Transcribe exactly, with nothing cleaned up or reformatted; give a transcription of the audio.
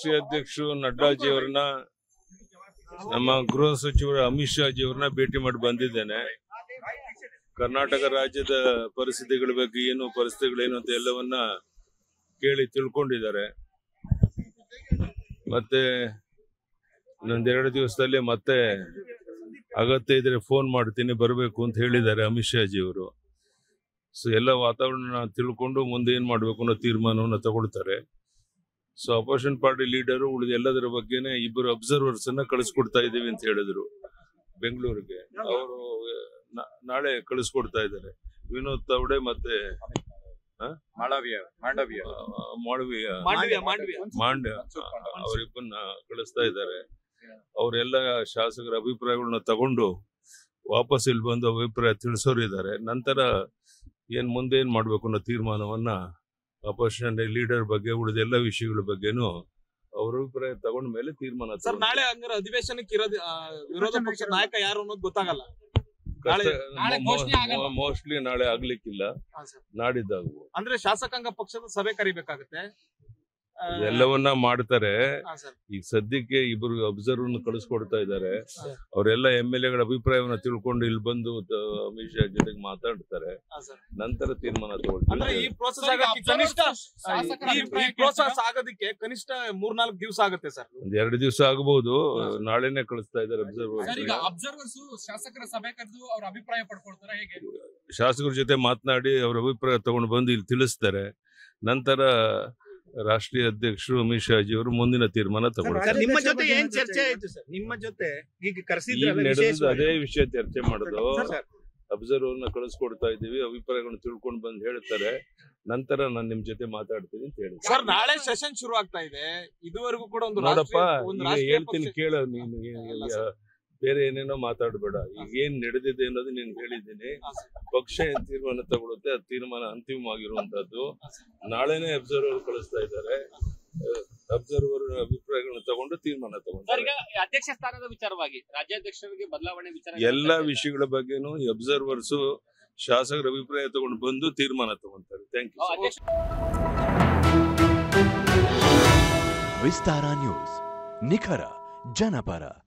ರಾಷ್ಟ್ರೀಯ ಅಧ್ಯಕ್ಷರು ನಡ್ಡಾಜಿ ಅವರನ್ನ ನಮ್ಮ ಗೃಹ ಸಚಿವರು ಅಮಿತ್ ಶಾ ಜಿ ಅವರನ್ನ ಭೇಟಿ ಮಾಡಿ ಬಂದಿದ್ದೇನೆ. ಕರ್ನಾಟಕ ರಾಜ್ಯದ ಪರಿಸ್ಥಿತಿಗಳ ಬಗ್ಗೆ ಏನು ಪರಿಸ್ಥಿತಿಗಳೇನು ಅಂತ ಎಲ್ಲವನ್ನ ಕೇಳಿ ತಿಳ್ಕೊಂಡಿದ್ದಾರೆ. ಮತ್ತೆ ಇನ್ನೊಂದೆರಡು ದಿವಸದಲ್ಲಿ ಮತ್ತೆ ಅಗತ್ಯ ಇದ್ರೆ ಫೋನ್ ಮಾಡ್ತೀನಿ ಬರಬೇಕು ಅಂತ ಹೇಳಿದ್ದಾರೆ ಅಮಿತ್ ಶಾ ಜಿ ಅವರು. ಸೊ ಎಲ್ಲ ವಾತಾವರಣ ತಿಳ್ಕೊಂಡು ಮುಂದೆ ಏನ್ ಮಾಡ್ಬೇಕು ಅನ್ನೋ ತೀರ್ಮಾನವನ್ನು ತಗೊಳ್ತಾರೆ. ಸೊ ಅಪೋಸಿಷನ್ ಪಾರ್ಟಿ ಲೀಡರು ಉಳಿದ ಎಲ್ಲದರ ಬಗ್ಗೆನೆ ಇಬ್ಬರು ಅಬ್ಸರ್ವರ್ಸ್ ಅನ್ನ ಕಳಿಸ್ಕೊಡ್ತಾ ಇದ್ದೀವಿ ಅಂತ ಹೇಳಿದ್ರು ಬೆಂಗಳೂರಿಗೆ. ಅವರು ನಾಳೆ ಕಳಿಸ್ಕೊಡ್ತಾ ಇದ್ದಾರೆ. ವಿನೋದ್ ತಾವಡೆ ಮತ್ತೆ ಮಾಳವಿಯ ಮಾಂಡ್ಯ ಅವರಿಬ್ಬರನ್ನ ಕಳಿಸ್ತಾ ಇದ್ದಾರೆ. ಅವರೆಲ್ಲ ಶಾಸಕರ ಅಭಿಪ್ರಾಯಗಳನ್ನ ತಗೊಂಡು ವಾಪಸ್ ಇಲ್ಲಿ ಬಂದು ಅಭಿಪ್ರಾಯ ತಿಳಿಸೋರಿದ್ದಾರೆ. ನಂತರ ಏನ್ ಮುಂದೆ ಏನ್ ಮಾಡ್ಬೇಕು ಅನ್ನೋ ತೀರ್ಮಾನವನ್ನ ಅಪೋಸಿಷನ್ ಲೀಡರ್ ಬಗ್ಗೆ ಉಳಿದ ಎಲ್ಲ ವಿಷಯಗಳ ಬಗ್ಗೆನು ಅವ್ರ ಅಭಿಪ್ರಾಯ ತಗೊಂಡ ಮೇಲೆ ತೀರ್ಮಾನ. ಸರ್ ನಾಳೆ ಹಂಗಾರೆ ಅಧಿವೇಶನಕ್ಕೆ ಇರೋದು ವಿರೋಧ ಪಕ್ಷದ ನಾಯಕ ಯಾರು ಅನ್ನೋದು ಗೊತ್ತಾಗಲ್ಲ. ಮೋಸ್ಟ್ಲಿ ನಾಳೆ ಆಗ್ಲಿಕ್ಕಿಲ್ಲ, ನಾಡಿದ್ದಾಗುವ. ಅಂದ್ರೆ ಶಾಸಕಾಂಗ ಪಕ್ಷದ ಸಭೆ ಕರಿಬೇಕಾಗುತ್ತೆ. ಎಲ್ಲವನ್ನ ಮಾಡ್ತಾರೆ. ಈಗ ಸದ್ಯಕ್ಕೆ ಇಬ್ಬರು ಅಬ್ಸರ್ವ್ ಕಳಿಸ್ಕೊಡ್ತಾ ಇದ್ದಾರೆ. ಅವರೆಲ್ಲ ಎಂ ಎಲ್ ಎಗಳ ಅಭಿಪ್ರಾಯವನ್ನ ತಿಳ್ಕೊಂಡು ಇಲ್ಲಿ ಬಂದು ಅಮಿತ್ ಶಾ ಜೊತೆಗೆ ಮಾತಾಡ್ತಾರೆ. ನಂತರ ತೀರ್ಮಾನ ತಗೊಳ್ತಾರೆ. ಈ ಪ್ರೋಸೆಸ್ ಆಗೋದಕ್ಕೆ ಕನಿಷ್ಠ ಮೂರ್ನಾಲ್ಕು ದಿವಸ ಆಗುತ್ತೆ ಸರ್. ಒಂದ್ ಎರಡು ದಿವಸ ಆಗಬಹುದು. ನಾಳೆನೆ ಕಳಿಸ್ತಾ ಇದ್ದಾರೆ ಅಬ್ಸರ್ವರ್ಸ್. ಶಾಸಕರ ಸಭೆ ಕರೆದು ಅವ್ರ ಅಭಿಪ್ರಾಯ ಪಡ್ಕೊಳ್ತಾರೆ. ಹೇಗೆ ಶಾಸಕರ ಜೊತೆ ಮಾತನಾಡಿ ಅವ್ರ ಅಭಿಪ್ರಾಯ ತಗೊಂಡು ಬಂದು ಇಲ್ಲಿ ತಿಳಿಸ್ತಾರೆ. ನಂತರ ರಾಷ್ಟ್ರೀಯ ಅಧ್ಯಕ್ಷರು ಅಮಿತ್ ಶಾ ಜಿ ಅವರು ಮುಂದಿನ ತೀರ್ಮಾನ ತಗೊಳ್ತಾರೆ. ನಿಮ್ಮ ಜೊತೆ ಏನ್ ಚರ್ಚೆ ಆಯ್ತು ಸರ್? ನಿಮ್ಮ ಜೊತೆ ಈಗ ಅದೇ ವಿಷಯ ಚರ್ಚೆ ಮಾಡೋದು. ಅಬ್ಸರ್ವರ್ ನ ಕಳಿಸ್ಕೊಡ್ತಾ ಇದ್ದೀವಿ, ಅಭಿಪ್ರಾಯಗಳನ್ನ ತಿಳ್ಕೊಂಡು ಬಂದು ಹೇಳ್ತಾರೆ. ನಂತರ ನಾನು ನಿಮ್ ಜೊತೆ ಮಾತಾಡ್ತೀನಿ ಅಂತ ಹೇಳಿ. ಸರ್ ನಾಳೆ ಸೆಷನ್ ಶುರು ಆಗ್ತಾ ಇದೆ. ಇದುವರೆಗೂ ಕೂಡ ಒಂದು ನೋಡಪ್ಪ ಹೇಳ್ತೀನಿ ಕೇಳ, ನೀನು ಬೇರೆ ಏನೇನೋ ಮಾತಾಡಬೇಡ. ಈಗ ಏನ್ ನಡೆದಿದೆ ಅನ್ನೋದು ನೀನ್ ಹೇಳಿದ್ದೀನಿ. ಪಕ್ಷ ಏನ್ ತೀರ್ಮಾನ ತಗೊಳುತ್ತೆ ಆ ತೀರ್ಮಾನ ಅಂತಿಮವಾಗಿರುವಂತದ್ದು. ನಾಳೆನೆ ಅಬ್ಸರ್ವರ್ ಕಳಿಸ್ತಾ ಇದ್ದಾರೆ. ಅಬ್ಸರ್ವರ್ ಅಭಿಪ್ರಾಯಗಳನ್ನ ತಗೊಂಡು ತೀರ್ಮಾನ ತಗೊಂಡು ಅಧ್ಯಕ್ಷ ಸ್ಥಾನದ ವಿಚಾರವಾಗಿ ರಾಜ್ಯಾಧ್ಯಕ್ಷರಿಗೆ ಬದಲಾವಣೆ ವಿಚಾರ ಎಲ್ಲಾ ವಿಷಯಗಳ ಬಗ್ಗೆನೂ ಅಬ್ಸರ್ವರ್ಸ್ ಶಾಸಕರ ಅಭಿಪ್ರಾಯ ತಗೊಂಡು ಬಂದು ತೀರ್ಮಾನ ತಗೊಂತಾರೆ. Thank you. ವಿಸ್ತಾರ ನ್ಯೂಸ್, ನಿಖರ ಜನಪರ.